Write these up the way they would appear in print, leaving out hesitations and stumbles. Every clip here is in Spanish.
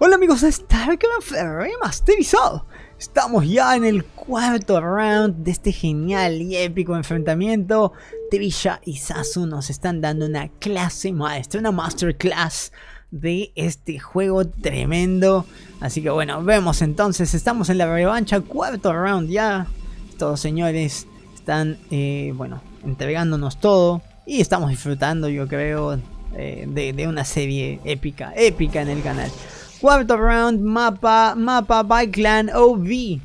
Hola amigos de StarCraft Remasterizado. Estamos ya en el cuarto round de este genial y épico enfrentamiento. Trisha y Zazu nos están dando una clase maestra, una masterclass de este juego tremendo. Así que bueno, vemos entonces, estamos en la revancha, cuarto round ya. Estos señores están, bueno, entregándonos todo y estamos disfrutando, yo creo, de una serie épica en el canal. Cuarto round, mapa by Clan OV.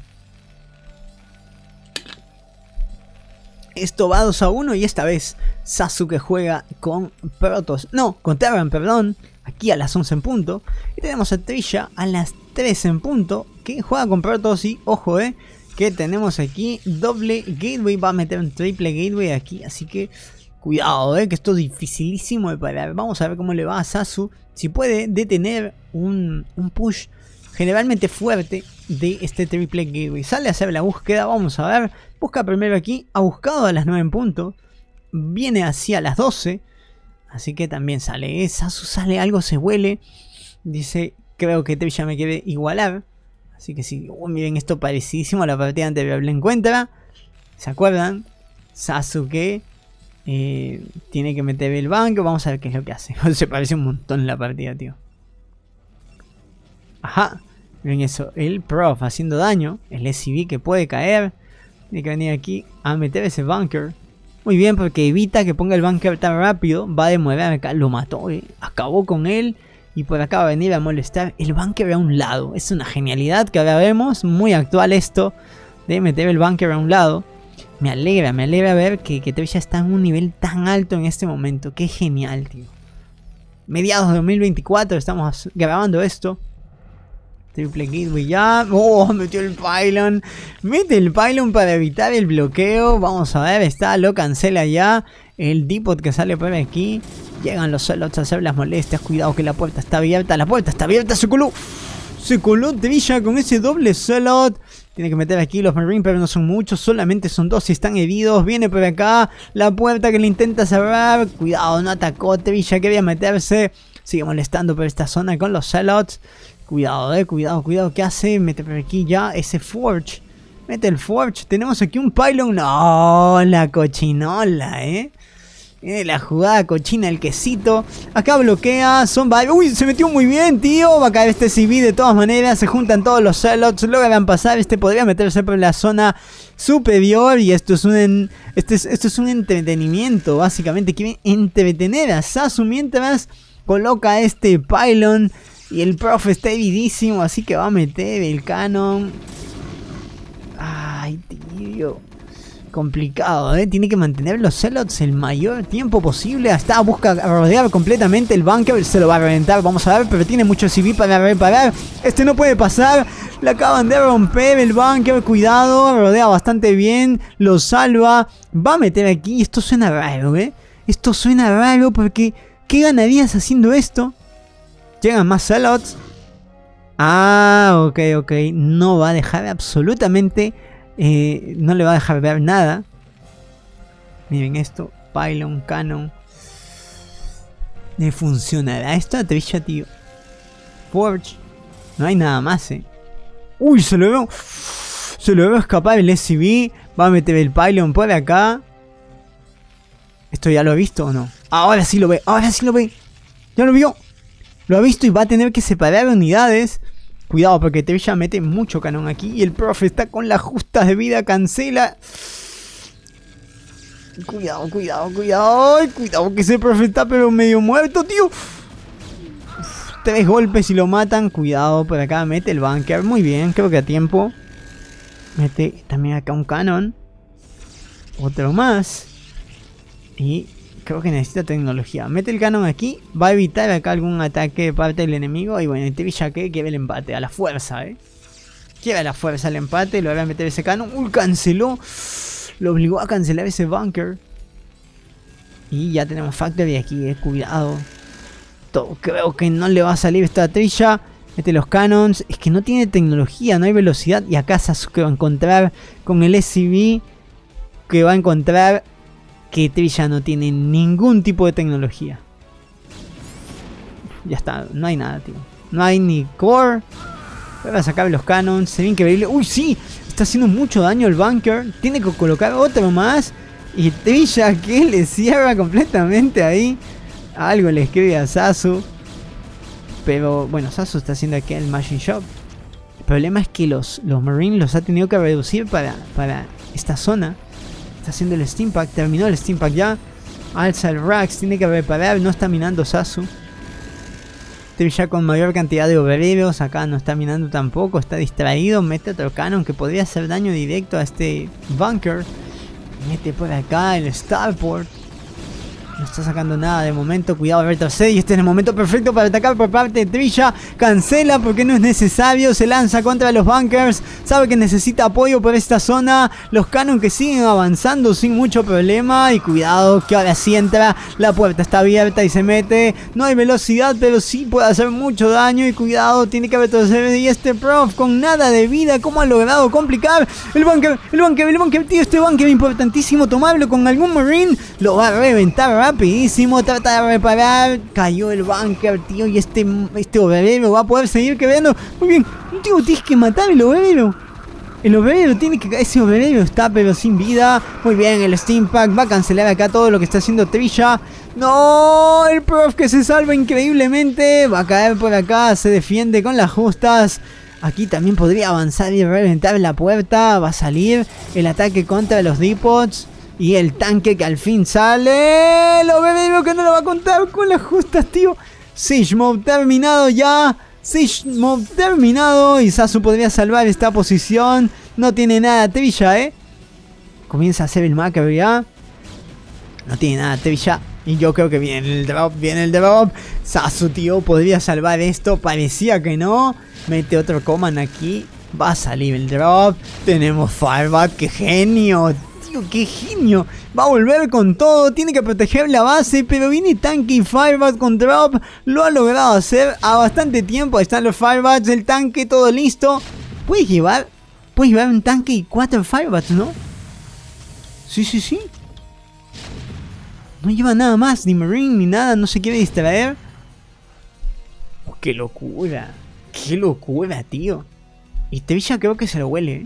Esto va 2-1 y esta vez Sasuke juega con Protoss, no, con Terran, perdón, aquí a las 11 en punto. Y tenemos a Trisha a las 13 en punto, que juega con Protoss y ojo, que tenemos aquí doble gateway, va a meter un triple gateway aquí, así que cuidado, que esto es dificilísimo de parar. Vamos a ver cómo le va a Zazu, si puede detener un push generalmente fuerte de este triple gateway. Sale a hacer la búsqueda, vamos a ver. Busca primero aquí, ha buscado a las 9 en punto. Viene hacia las 12. Así que también sale, Zazu sale, algo se huele. Dice, creo que Trisha me quiere igualar. Así que sí, miren esto parecidísimo a la partida anterior. Le encuentra, ¿se acuerdan? Sasuke tiene que meter el banco. Vamos a ver qué es lo que hace. Se parece un montón la partida, tío. Ajá. Miren eso. El prof haciendo daño. El SCV que puede caer. Tiene que venir aquí a meter ese bunker. Muy bien, porque evita que ponga el bunker tan rápido. Va a demorar acá. Lo mató, acabó con él. Y por acá va a venir a molestar el bunker a un lado. Es una genialidad que ahora vemos. Muy actual esto de meter el bunker a un lado. Me alegra ver que Trisha está en un nivel tan alto en este momento. Qué genial, tío. Mediados de 2024 estamos grabando esto. Triple gateway ya. Oh, metió el pylon. Mete el pylon para evitar el bloqueo. Vamos a ver, lo cancela ya. El depot que sale por aquí. Llegan los slots a hacer las molestias. Cuidado que la puerta está abierta. La puerta está abierta. Se coló Trisha con ese doble slot. Tiene que meter aquí los Marines, pero no son muchos. Solamente son dos y están heridos. Viene por acá. La puerta que le intenta cerrar. Cuidado, no atacó Trisha. Quería meterse. Sigue molestando por esta zona con los slots. Cuidado, cuidado. ¿Qué hace? Mete por aquí ya ese Forge. Mete el Forge. Tenemos aquí un pylon. No, la cochinola, la jugada cochina, el quesito. Acá bloquea. Uy, se metió muy bien, tío. Va a caer este CV de todas maneras. Se juntan todos los slots. Logran pasar. Este podría meterse por la zona superior. Y esto es un entretenimiento. Básicamente quieren entretener a Zazu mientras coloca este pylon. Y el prof está heridísimo. Así que va a meter el canon. Ay, tío. Complicado, tiene que mantener los slots el mayor tiempo posible. Hasta busca rodear completamente el bunker. Se lo va a reventar, vamos a ver. Pero tiene mucho CV para reparar. Este no puede pasar. Le acaban de romper el bunker. Cuidado, rodea bastante bien. Lo salva. Va a meter aquí. Esto suena raro, Esto suena raro porque ¿qué ganarías haciendo esto? Llegan más slots. Ah, ok. No va a dejar absolutamente... no le va a dejar ver nada. Miren esto. Pylon, canon. ¿Le funcionará esto a Trisha, tío? Forge. No hay nada más, Uy, se lo veo escapar el SCV. Va a meter el pylon por acá. ¿Esto ya lo ha visto o no? Ahora sí lo ve. Ya lo vio. Lo ha visto y va a tener que separar unidades. Cuidado porque Trisha mete mucho canon aquí. Y el profe está con las justas de vida. Cancela. Cuidado. Cuidado que ese profe está pero medio muerto, tío. 3 golpes y lo matan. Cuidado por acá. Mete el bunker. Muy bien. Creo que a tiempo. Mete también acá un canon. Otro más. Y... creo que necesita tecnología. Mete el canon aquí. Va a evitar acá algún ataque de parte del enemigo. Y bueno, Trisha que quiere el empate. A la fuerza, Quiere a la fuerza el empate. Lo va a meter ese canon. Canceló. Lo obligó a cancelar ese bunker. Y ya tenemos Factory aquí, Cuidado. Creo que no le va a salir esta a Trisha. Mete los canons. Es que no tiene tecnología. No hay velocidad. Y acá Sasuke va a encontrar con el SCV. Que va a encontrar... que Trisha no tiene ningún tipo de tecnología. Ya está, no hay nada, tío. No hay ni core. Voy a sacar los cannons. Se ve increíble. ¡Uy, sí! Está haciendo mucho daño el bunker. Tiene que colocar otro más. Y Trisha que le cierra completamente ahí. Algo le escribe a Zazu. Pero bueno, Zazu está haciendo aquí el Machine Shop. El problema es que los Marines los ha tenido que reducir para esta zona. Está haciendo el Steam Pack. Terminó el Steam Pack ya. Alza el Rax. Tiene que reparar. No está minando Zazu. Ya con mayor cantidad de obreros. Acá no está minando tampoco. Está distraído. Mete otro cannon que podría hacer daño directo a este bunker. Mete por acá el Starport. No está sacando nada de momento. Cuidado, retrocede. Y este es el momento perfecto para atacar por parte de Trisha. Cancela porque no es necesario. Se lanza contra los bunkers. Sabe que necesita apoyo por esta zona. Los cannon que siguen avanzando sin mucho problema. Y cuidado que ahora sí entra. La puerta está abierta y se mete. No hay velocidad, pero sí puede hacer mucho daño. Y cuidado, tiene que retroceder. Y este prof con nada de vida. ¿Cómo ha logrado complicar? El bunker, tío. Este bunker importantísimo. Tomarlo con algún marine. Lo va a reventar rapidísimo, trata de reparar. Cayó el bunker, tío. Y este obrero va a poder seguir quebrando. Muy bien, tío, tienes que matar el obrero. El obrero tiene que... Ese obrero está pero sin vida. Muy bien, el Steam Pack va a cancelar acá todo lo que está haciendo Trisha. No, el prof que se salva increíblemente. Va a caer por acá, se defiende con las justas. Aquí también podría avanzar y reventar la puerta. Va a salir el ataque contra los depots. Y el tanque que al fin sale. Lo veo que no lo va a contar con las justas, tío. Siege Mode terminado ya. Siege Mode terminado. Y Zazu podría salvar esta posición. No tiene nada Trisha, Comienza a hacer el macro ya. No tiene nada Trisha. Y yo creo que viene el drop. Zazu, tío, podría salvar esto. Parecía que no. Mete otro command aquí. Va a salir el drop. Tenemos Firebat. ¡Qué genio! ¡Qué genio! Va a volver con todo. Tiene que proteger la base. Pero viene tanque y Firebat con drop. Lo ha logrado hacer a bastante tiempo. Ahí están los Firebats. El tanque, todo listo. Puedes llevar un tanque y 4 Firebats, ¿no? Sí. No lleva nada más. Ni Marine ni nada. No se quiere distraer. Oh, ¡qué locura! ¡Qué locura, tío! Y Trisha creo que se lo huele,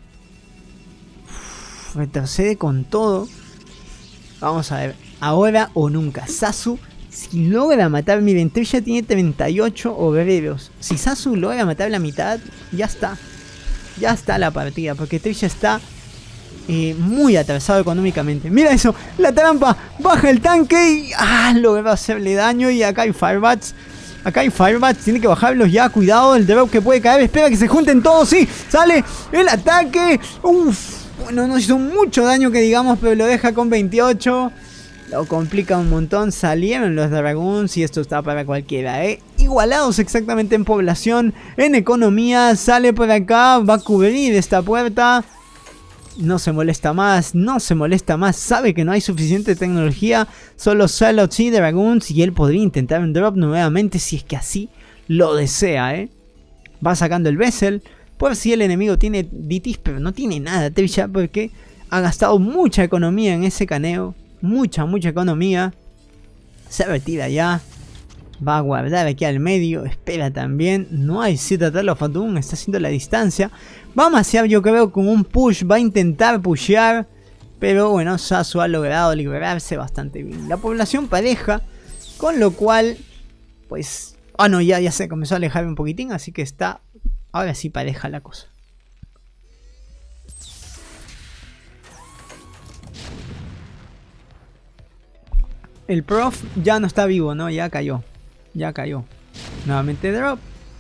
Retrocede con todo. Vamos a ver. Ahora o nunca. Zazu, si logra matar... Miren, Trisha tiene 38 obreros. Si Zazu logra matar la mitad, ya está. Ya está la partida. Porque Trisha está muy atrasado económicamente. Mira eso. La trampa. Baja el tanque y... logra hacerle daño. Y acá hay Firebats. Tiene que bajarlos ya. Cuidado, el drop que puede caer. Espera que se junten todos. Sí, sale el ataque. Bueno, no hizo mucho daño que digamos, pero lo deja con 28. Lo complica un montón. Salieron los Dragoons y esto está para cualquiera, Igualados exactamente en población, en economía. Sale por acá, va a cubrir esta puerta. No se molesta más. Sabe que no hay suficiente tecnología. Solo Zealots y Dragoons. Y él podría intentar un drop nuevamente si es que así lo desea, Va sacando el Vessel. Por si el enemigo tiene DTs, pero no tiene nada Trisha porque ha gastado mucha economía en ese caneo. Mucha economía. Se retira ya. Va a guardar aquí al medio. Espera también. No hay Citadel of Doom. Está haciendo la distancia. Va a masear, yo creo, con un push. Va a intentar pushear. Pero bueno, Zazu ha logrado liberarse bastante bien. La población pareja. Con lo cual, pues... no, ya se comenzó a alejar un poquitín. Así que está... Ahora sí pareja la cosa. El prof ya no está vivo, ¿no? Ya cayó. Nuevamente drop.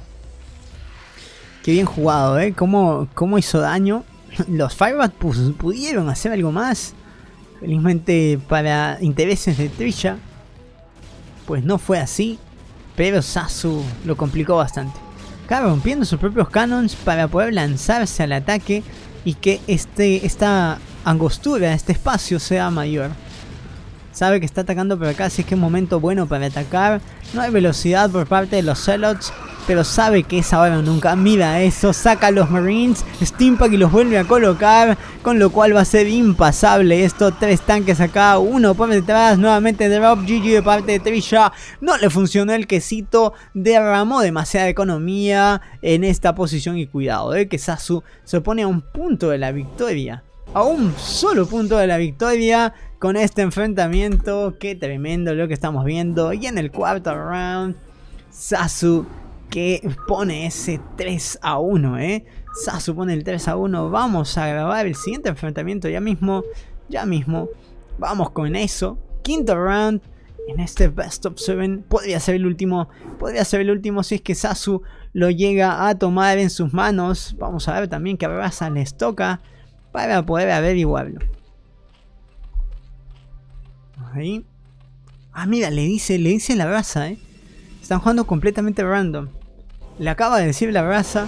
Qué bien jugado, Cómo hizo daño. Los Firebats pudieron hacer algo más. Felizmente para intereses de Trisha, pues no fue así. Pero Zazu lo complicó bastante. Acaba rompiendo sus propios cannons para poder lanzarse al ataque y que esta angostura, este espacio sea mayor. Sabe que está atacando por acá, así que es un momento bueno para atacar. No hay velocidad por parte de los Zealots. pero sabe que es ahora o nunca. Mira eso, saca a los Marines, Steampack y los vuelve a colocar, con lo cual va a ser impasable esto. 3 tanques acá, uno por detrás, nuevamente drop, GG de parte de Trisha. No le funcionó el quesito, derramó demasiada economía en esta posición y cuidado, que Zazu se pone a un punto de la victoria. A un solo punto de la victoria con este enfrentamiento. Qué tremendo lo que estamos viendo. Y en el cuarto round, Zazu que pone ese 3-1, Zazu pone el 3-1. Vamos a grabar el siguiente enfrentamiento ya mismo. Vamos con eso. Quinto round en este Best of 7. Podría ser el último si es que Zazu lo llega a tomar en sus manos. Vamos a ver también qué raza les toca para poder averiguarlo. Ahí. Ah, mira, le dice la raza, Están jugando completamente random. Le acaba de decir la raza.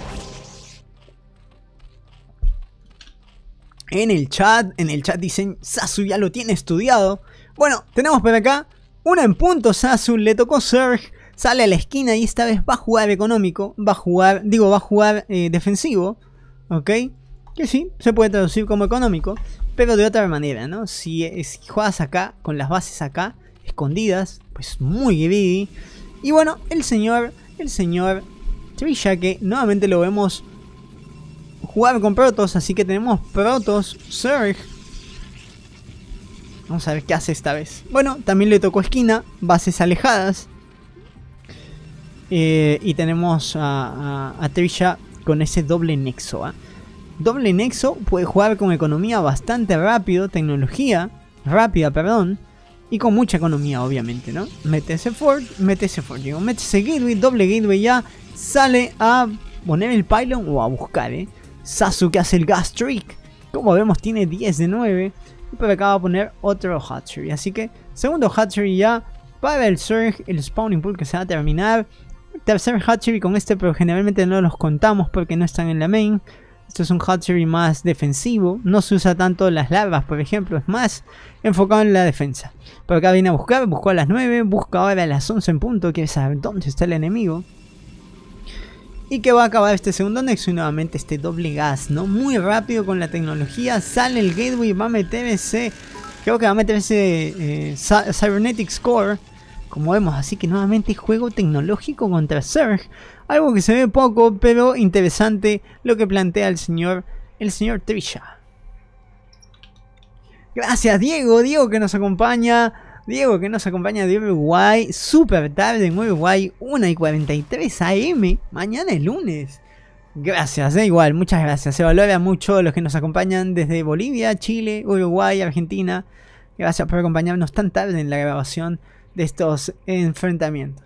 En el chat dicen, Zazu ya lo tiene estudiado. Bueno, tenemos por acá una en punto. Zazu le tocó Surge. Sale a la esquina y esta vez va a jugar económico. Va a jugar defensivo. Ok. Que sí, se puede traducir como económico, pero de otra manera, ¿no? Si juegas acá, con las bases acá, escondidas, pues muy greedy. Y bueno, el señor Trisha, que nuevamente lo vemos jugar con Protoss, así que tenemos Protoss, Surge. Vamos a ver qué hace esta vez. Bueno, también le tocó esquina, bases alejadas. Y tenemos a Trisha con ese doble nexo, Doble nexo, puede jugar con economía bastante rápido, tecnología rápida, perdón, y con mucha economía, obviamente, ¿no? Mete ese gateway, doble gateway ya, sale a poner el pylon o a buscar, Zazu que hace el gas trick, como vemos tiene 10 de 9, y por acá va a poner otro hatchery, así que segundo hatchery ya para el Surge, el spawning pool que se va a terminar, tercer hatchery con este, pero generalmente no los contamos porque no están en la main. Esto es un hatchery más defensivo. No se usa tanto las larvas, por ejemplo. Es más enfocado en la defensa. Por acá viene a buscar. Buscó a las 9. Busca ahora a las 11 en punto. Quiere saber dónde está el enemigo. Y que va a acabar este segundo nexo. Y nuevamente este doble gas, ¿no? Muy rápido con la tecnología. Sale el gateway. Va a meter ese... Creo que va a meter ese Cybernetic Score. Como vemos. Así que nuevamente juego tecnológico contra Surge. Algo que se ve poco, pero interesante lo que plantea el señor Trisha. Gracias Diego que nos acompaña. Diego de Uruguay. Súper tarde en Uruguay. 1:43 AM. Mañana es lunes. Gracias, igual, muchas gracias. Se valora mucho los que nos acompañan desde Bolivia, Chile, Uruguay, Argentina. Gracias por acompañarnos tan tarde en la grabación de estos enfrentamientos.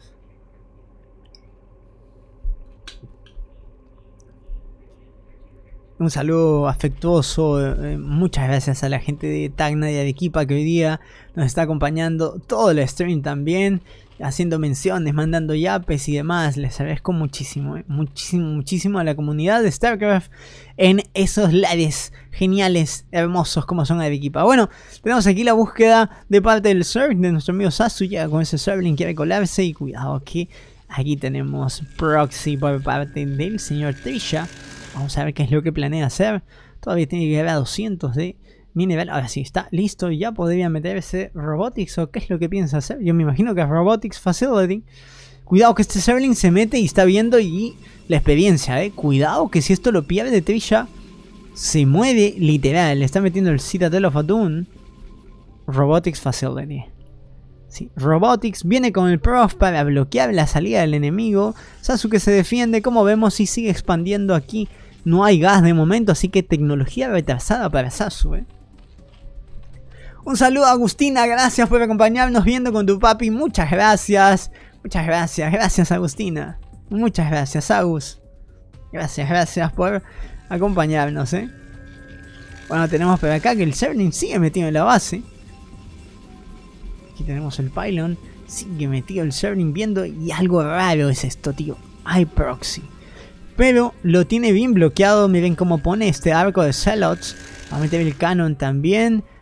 Un saludo afectuoso, muchas gracias a la gente de Tacna y Arequipa que hoy día nos está acompañando, todo el stream también, haciendo menciones, mandando yapes y demás. Les agradezco muchísimo, muchísimo a la comunidad de StarCraft en esos lares geniales, hermosos como son Arequipa. Bueno, tenemos aquí la búsqueda de parte del Surge, de nuestro amigo Zazu, ya con ese Surgling quiere colarse y cuidado que aquí tenemos proxy por parte del señor Trisha. Vamos a ver qué es lo que planea hacer. Todavía tiene que llegar a 200 de mi nivel. Ahora sí, está listo. Ya podría meterse Robotics. ¿O qué es lo que piensa hacer? Yo me imagino que es Robotics Facility. Cuidado que este Serling se mete y está viendo y la experiencia, Cuidado que si esto lo pierde Trisha, se mueve literal. Le está metiendo el Citadel of Adun. Robotics Facility. Sí, Robotics viene con el Prof para bloquear la salida del enemigo. Sasuke se defiende, como vemos, y sigue expandiendo aquí. No hay gas de momento, así que tecnología retrasada para Zazu, Un saludo a Agustina, gracias por acompañarnos viendo con tu papi. Muchas gracias. Gracias Agustina. Muchas gracias, Agus. Gracias por acompañarnos, Bueno, tenemos por acá que el Serling sigue metido en la base. Aquí tenemos el pylon. Sigue metido el Serling viendo. Y algo raro es esto, tío. Hay proxy. Pero lo tiene bien bloqueado. Miren cómo pone este arco de Zealots. Va a meter el canon también.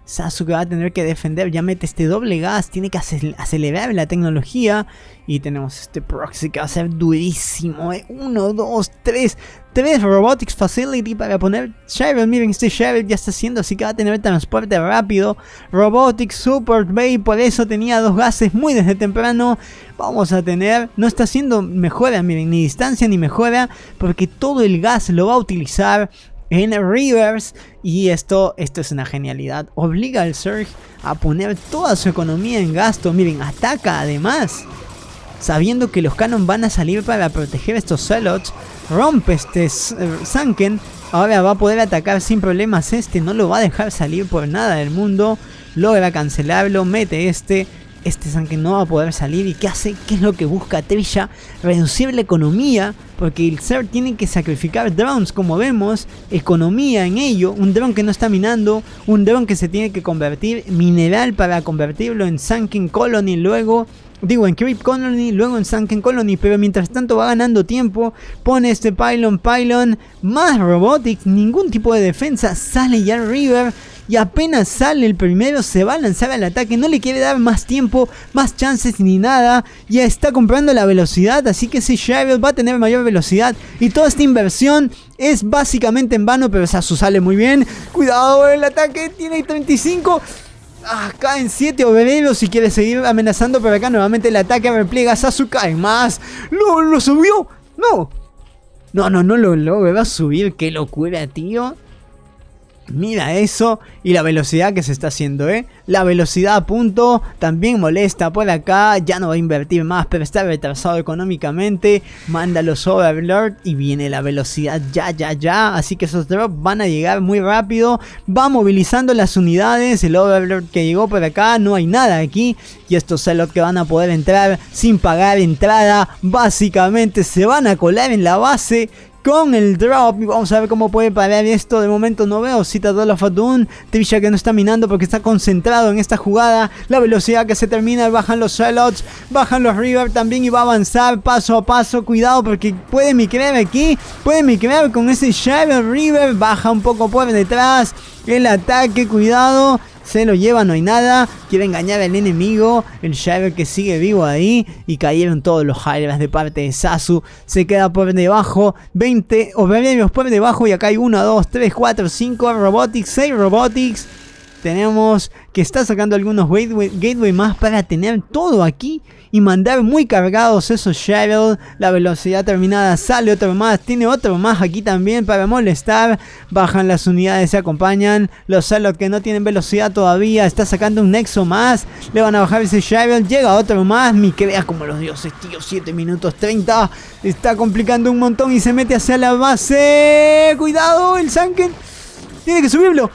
Sasuke va a tener que defender, ya mete este doble gas, tiene que acelerar la tecnología. Y tenemos este proxy que va a ser durísimo, 1, 2, 3 Robotics Facility para poner Cheryl. Miren, este Cheryl ya está haciendo, así que va a tener transporte rápido. Robotics Support Bay, por eso tenía 2 gases muy desde temprano. Vamos a tener, no está haciendo mejora, miren, ni distancia ni mejora, porque todo el gas lo va a utilizar en Rivers. Y esto es una genialidad. Obliga al Zerg a poner toda su economía en gasto. Miren, ataca además, sabiendo que los Cannon van a salir para proteger estos Zealots. Rompe este Sunken. Ahora va a poder atacar sin problemas. Este no lo va a dejar salir por nada del mundo. Logra cancelarlo. Mete este Sunken no va a poder salir. ¿Y qué hace? ¿Qué es lo que busca Trisha? Reducir la economía, porque el Zerg tiene que sacrificar drones, como vemos. Economía en ello. Un drone que no está minando. Un drone que se tiene que convertir. Mineral para convertirlo en Sunken Colony. Luego, digo, en Creep Colony, luego en Sunken Colony. Pero mientras tanto va ganando tiempo. Pone este pylon, más robotics, ningún tipo de defensa. Sale ya River. Y apenas sale el primero, se va a lanzar al ataque. No le quiere dar más tiempo, más chances ni nada. Ya está comprando la velocidad, así que ese Cheryl va a tener mayor velocidad. Y toda esta inversión es básicamente en vano, pero Sasu sale muy bien. Cuidado, el ataque tiene 35. Caen 7 obreros si quiere seguir amenazando. Pero acá nuevamente el ataque repliega. Sasu cae más. ¿Lo subió? No lo logra subir. Qué locura, tío. Mira eso, y la velocidad que se está haciendo, la velocidad a punto también molesta por acá. Ya no va a invertir más, pero está retrasado económicamente. Manda los Overlord y viene la velocidad ya. Así que esos drops van a llegar muy rápido. Va movilizando las unidades. El Overlord que llegó por acá, no hay nada aquí. Y estos Zealots que van a poder entrar sin pagar entrada, básicamente se van a colar en la base con el drop. Y vamos a ver cómo puede parar esto. De momento no veo Citadel of Adun. Trisha que no está minando porque está concentrado en esta jugada. La velocidad que se termina. Bajan los Zealots, bajan los River también. Y va a avanzar paso a paso. Cuidado porque puede micrear aquí. Puede micrear con ese Shadow River. Baja un poco por detrás. El ataque, cuidado. Se lo lleva, no hay nada. Quiere engañar al enemigo. El Shiver que sigue vivo ahí. Y cayeron todos los Hydras de parte de Sasu. Se queda por debajo. 20 obreros por debajo. Y acá hay 1, 2, 3, 4, 5 Robotics. 6 Robotics. Tenemos que está sacando algunos gateway más para tener todo aquí y mandar muy cargados esos Shadow. La velocidad terminada, sale otro más, tiene otro más aquí también para molestar. Bajan las unidades, se acompañan los Zealots que no tienen velocidad todavía. Está sacando un Nexo más, le van a bajar ese Shadow, llega otro más. Mi crea como los dioses, tío, 7 minutos 30. Está complicando un montón y se mete hacia la base. Cuidado, el Sunken tiene que subirlo.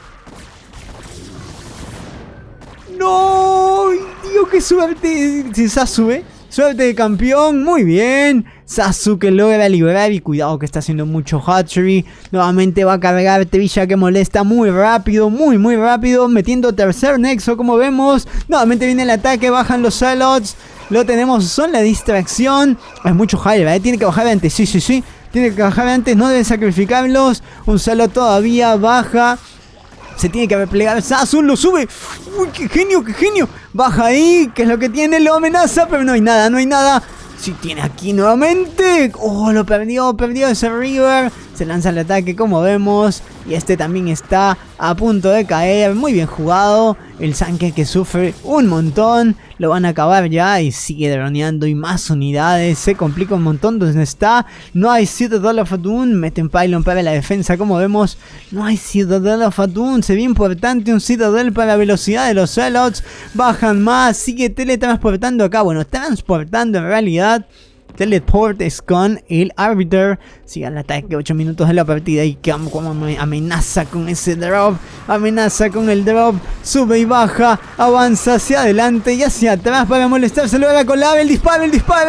¡No! ¡Tío, qué suerte! Sasu, suerte de campeón. Muy bien. Sasu que logra liberar. Y cuidado que está haciendo mucho hatchery. Nuevamente va a cargar Trisha que molesta muy rápido. Muy rápido. Metiendo tercer nexo como vemos. Nuevamente viene el ataque. Bajan los Zealots. Lo tenemos. Son la distracción. Hay mucho Hydra, Tiene que bajar antes. Sí. Tiene que bajar antes. No debe sacrificarlos. Un Zealot todavía baja. Se tiene que replegar. Sasu lo sube. Uy, qué genio. Baja ahí. ¿Qué es lo que tiene? Lo amenaza. Pero no hay nada. Sí tiene aquí nuevamente. Oh, lo perdió ese River. Se lanza el ataque como vemos. Y este también está a punto de caer. Muy bien jugado. El Sunken que sufre un montón. Lo van a acabar ya. Y sigue droneando. Y más unidades. Se complica un montón donde está. No hay Citadel of Adun. Meten pylon para la defensa como vemos. No hay Citadel of Adun. Se ve importante un Citadel para la velocidad de los Zealots. Bajan más. Sigue teletransportando acá. Bueno, transportando en realidad. Teleport es con el Arbiter. Sigue el ataque, 8 minutos de la partida. Y como amenaza con ese drop. Amenaza con el drop. Sube y baja. Avanza hacia adelante y hacia atrás para molestarse. Lo va a colar. El disparo.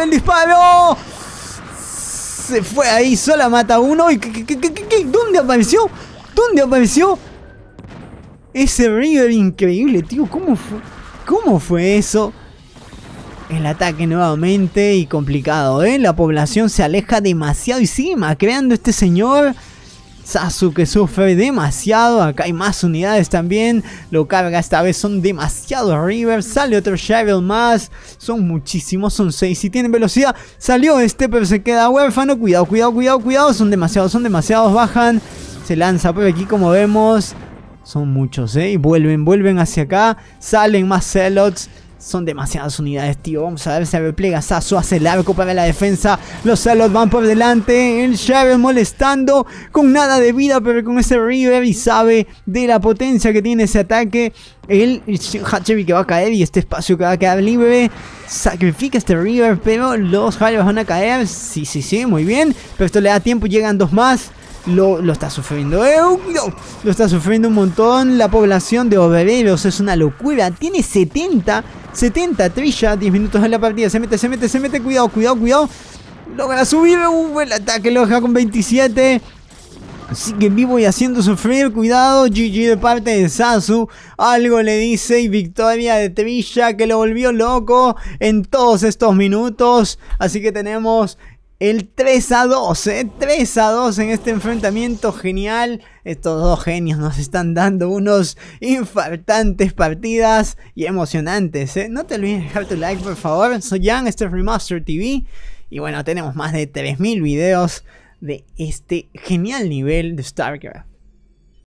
Se fue ahí. Sola mata uno. ¿Y qué? ¿Dónde apareció? Ese River increíble, tío. ¿Cómo fue eso? El ataque nuevamente y complicado, La población se aleja demasiado y sigue macreando este señor. Sasuke sufre demasiado. Acá hay más unidades también. Lo carga esta vez. Son demasiados River. Sale otro Shadow más. Son muchísimos. Son 6. Si tienen velocidad. Salió este pero se queda huérfano. Cuidado, cuidado, cuidado, cuidado. Son demasiados, son demasiados. Bajan. Se lanza por aquí como vemos. Son muchos, y vuelven hacia acá. Salen más Zealots. Son demasiadas unidades, tío. Vamos a ver, se replega Sasuke, hace el arco para la defensa. Los Zealots van por delante. El Shadow molestando. Con nada de vida, pero con ese River. Y sabe de la potencia que tiene ese ataque. El Hatchery que va a caer. Y este espacio que va a quedar libre. Sacrifica este River, pero los Harriers van a caer. Sí, muy bien. Pero esto le da tiempo, llegan 2 más. Lo está sufriendo, lo está sufriendo un montón. La población de obreros es una locura. Tiene 70 Trisha, 10 minutos en la partida. Se mete, cuidado. Logra subir, el ataque lo deja con 27. Sigue vivo y haciendo sufrir, cuidado. GG de parte de Sasuke. Algo le dice y victoria de Trisha que lo volvió loco en todos estos minutos. Así que tenemos el 3-2, 3-2 en este enfrentamiento genial. Estos dos genios nos están dando unos infartantes partidas y emocionantes, No te olvides de dejar tu like, por favor. Soy Jan, este es Remaster TV. Y bueno, tenemos más de 3000 videos de este genial nivel de StarCraft.